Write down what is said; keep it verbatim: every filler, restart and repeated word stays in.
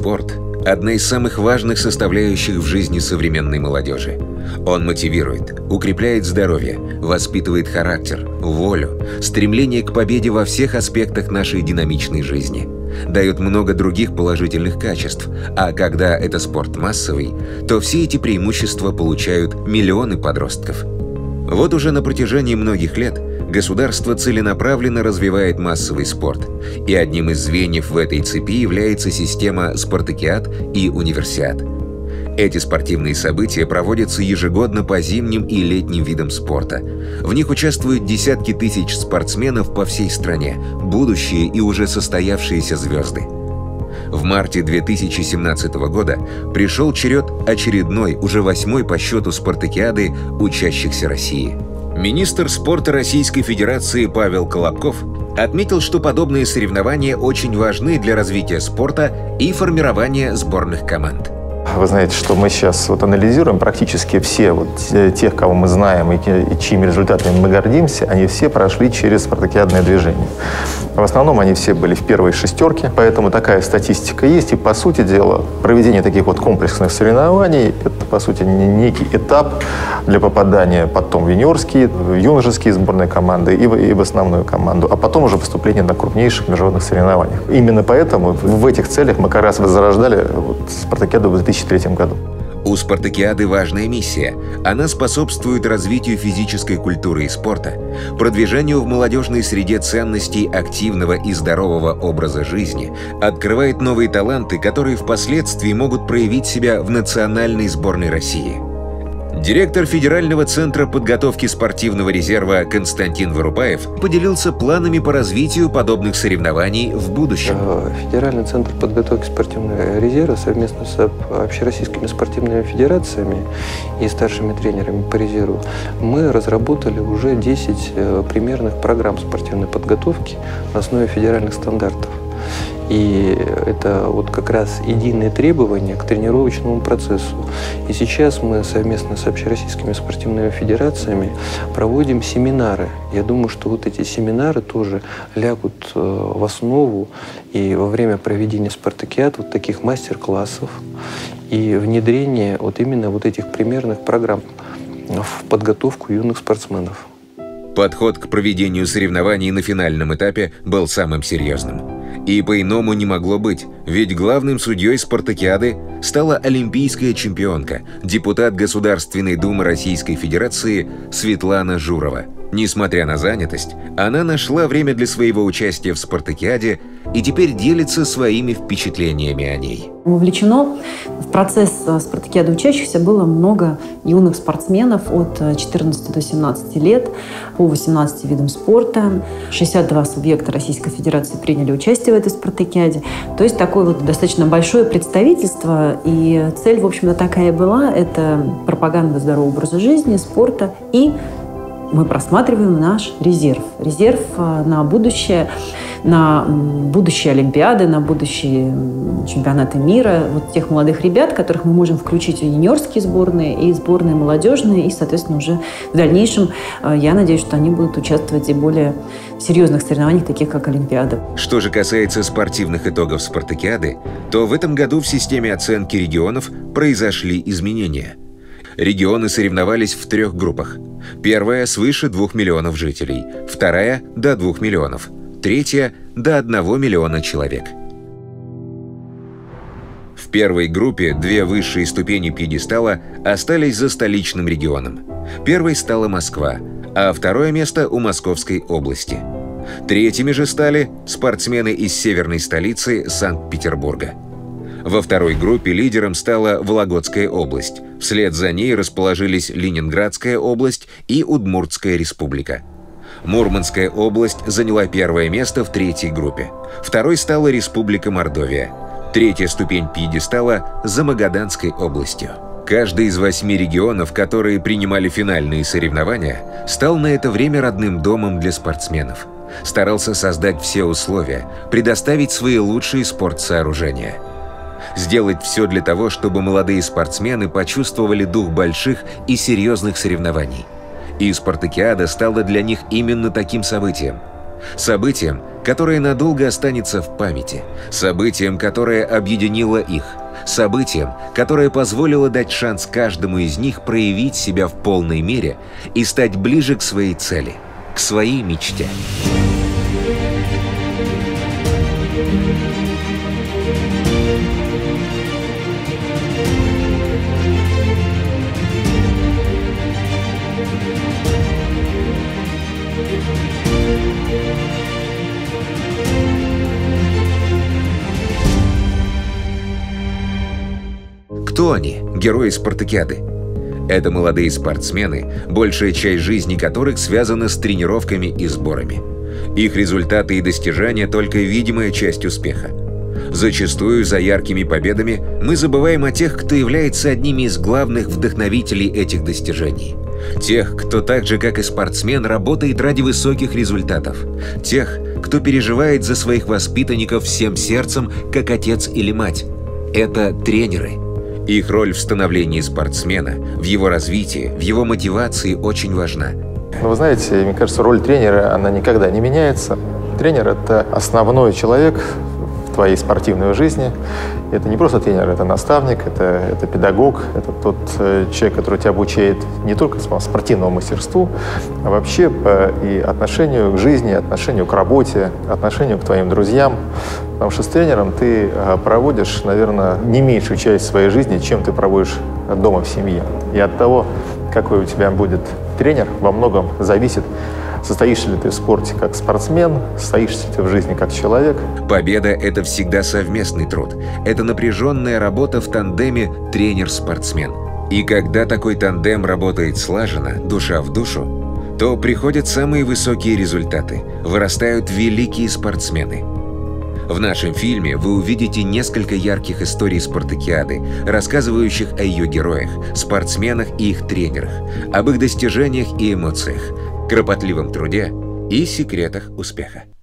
Спорт – одна из самых важных составляющих в жизни современной молодежи. Он мотивирует, укрепляет здоровье, воспитывает характер, волю, стремление к победе во всех аспектах нашей динамичной жизни, дает много других положительных качеств, а когда это спорт массовый, то все эти преимущества получают миллионы подростков. Вот уже на протяжении многих лет государство целенаправленно развивает массовый спорт, и одним из звеньев в этой цепи является система спартакиад и универсиад. Эти спортивные события проводятся ежегодно по зимним и летним видам спорта. В них участвуют десятки тысяч спортсменов по всей стране, будущие и уже состоявшиеся звезды. В марте две тысячи семнадцатого года пришел черед очередной, уже восьмой по счету спартакиады учащихся России. Министр спорта Российской Федерации Павел Колобков отметил, что подобные соревнования очень важны для развития спорта и формирования сборных команд. Вы знаете, что мы сейчас вот анализируем практически все вот тех, кого мы знаем и, и чьими результатами мы гордимся, они все прошли через спартакиадное движение. В основном они все были в первой шестерке, поэтому такая статистика есть. И, по сути дела, проведение таких вот комплексных соревнований – это, по сути, некий этап для попадания потом в юниорские, в юношеские сборные команды и в, и в основную команду, а потом уже поступление на крупнейших международных соревнованиях. Именно поэтому в этих целях мы как раз возрождали вот спартакиаду в две тысячи третьем году. У спартакиады важная миссия. Она способствует развитию физической культуры и спорта, продвижению в молодежной среде ценностей активного и здорового образа жизни, открывает новые таланты, которые впоследствии могут проявить себя в национальной сборной России. Директор Федерального центра подготовки спортивного резерва Константин Вырубаев поделился планами по развитию подобных соревнований в будущем. Федеральный центр подготовки спортивного резерва совместно с общероссийскими спортивными федерациями и старшими тренерами по резерву мы разработали уже десять примерных программ спортивной подготовки на основе федеральных стандартов. И это вот как раз единые требования к тренировочному процессу. И сейчас мы совместно с общероссийскими спортивными федерациями проводим семинары. Я думаю, что вот эти семинары тоже лягут в основу и во время проведения спартакиад вот таких мастер-классов и внедрения вот именно вот этих примерных программ в подготовку юных спортсменов. Подход к проведению соревнований на финальном этапе был самым серьезным. И по-иному не могло быть, ведь главным судьей спартакиады стала олимпийская чемпионка, депутат Государственной Думы Российской Федерации Светлана Журова. Несмотря на занятость, она нашла время для своего участия в спартакиаде и теперь делится своими впечатлениями о ней. Вовлечено в процесс спартакиады учащихся было много юных спортсменов от четырнадцати до семнадцати лет по восемнадцати видам спорта. шестьдесят два субъекта Российской Федерации приняли участие в этой спартакиаде. То есть такое вот достаточно большое представительство. И цель, в общем-то, такая и была. Это пропаганда здорового образа жизни, спорта, и мы просматриваем наш резерв. Резерв на будущее, на будущие Олимпиады, на будущие чемпионаты мира. Вот тех молодых ребят, которых мы можем включить в юниорские сборные и сборные молодежные. И, соответственно, уже в дальнейшем, я надеюсь, что они будут участвовать и более серьезных соревнованиях, таких как Олимпиада. Что же касается спортивных итогов спартакиады, то в этом году в системе оценки регионов произошли изменения. Регионы соревновались в трех группах. Первая – свыше двух миллионов жителей, вторая – до двух миллионов, третья – до одного миллиона человек. В первой группе две высшие ступени пьедестала остались за столичным регионом. Первой стала Москва, а второе место у Московской области. Третьими же стали спортсмены из северной столицы Санкт-Петербурга. Во второй группе лидером стала Вологодская область. Вслед за ней расположились Ленинградская область и Удмуртская республика. Мурманская область заняла первое место в третьей группе. Второй стала Республика Мордовия. Третья ступень пьедестала за Магаданской областью. Каждый из восьми регионов, которые принимали финальные соревнования, стал на это время родным домом для спортсменов. Старался создать все условия, предоставить свои лучшие спортсооружения. Сделать все для того, чтобы молодые спортсмены почувствовали дух больших и серьезных соревнований. И спартакиада стала для них именно таким событием. Событием, которое надолго останется в памяти, событием, которое объединило их, событием, которое позволило дать шанс каждому из них проявить себя в полной мере и стать ближе к своей цели, к своей мечте. Кто они, герои спартакиады? Это молодые спортсмены, большая часть жизни которых связана с тренировками и сборами. Их результаты и достижения – только видимая часть успеха. Зачастую за яркими победами мы забываем о тех, кто является одними из главных вдохновителей этих достижений. Тех, кто так же, как и спортсмен, работает ради высоких результатов. Тех, кто переживает за своих воспитанников всем сердцем, как отец или мать. Это тренеры. Их роль в становлении спортсмена, в его развитии, в его мотивации очень важна. Но вы знаете, мне кажется, роль тренера, она никогда не меняется. Тренер – это основной человек в твоей спортивной жизни. Это не просто тренер, это наставник, это, это педагог, это тот человек, который тебя обучает не только спортивному мастерству, а вообще по и отношению к жизни, отношению к работе, отношению к твоим друзьям. Потому что с тренером ты проводишь, наверное, не меньшую часть своей жизни, чем ты проводишь дома в семье. И от того, какой у тебя будет тренер, во многом зависит, состоишься ли ты в спорте как спортсмен, состоишься ли ты в жизни как человек. Победа – это всегда совместный труд. Это напряженная работа в тандеме тренер-спортсмен. И когда такой тандем работает слаженно, душа в душу, то приходят самые высокие результаты, вырастают великие спортсмены. В нашем фильме вы увидите несколько ярких историй спартакиады, рассказывающих о ее героях, спортсменах и их тренерах, об их достижениях и эмоциях, кропотливом труде и секретах успеха.